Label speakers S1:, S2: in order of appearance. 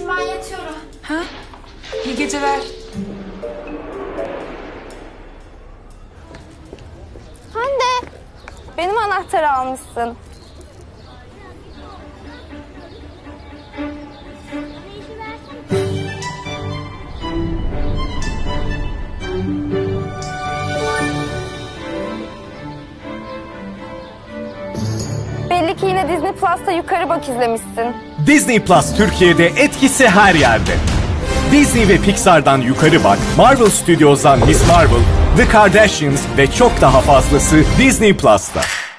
S1: anneciğim ben yatıyorum.
S2: Ha? İyi geceler.
S3: Hande, benim anahtarı almışsın. Belli ki yine Disney Plus'ta Yukarı Bak izlemişsin.
S4: Disney Plus Türkiye'de etkisi her yerde. Disney ve Pixar'dan Yukarı Bak, Marvel Studios'dan Miss Marvel, The Kardashians ve çok daha fazlası Disney Plus'ta.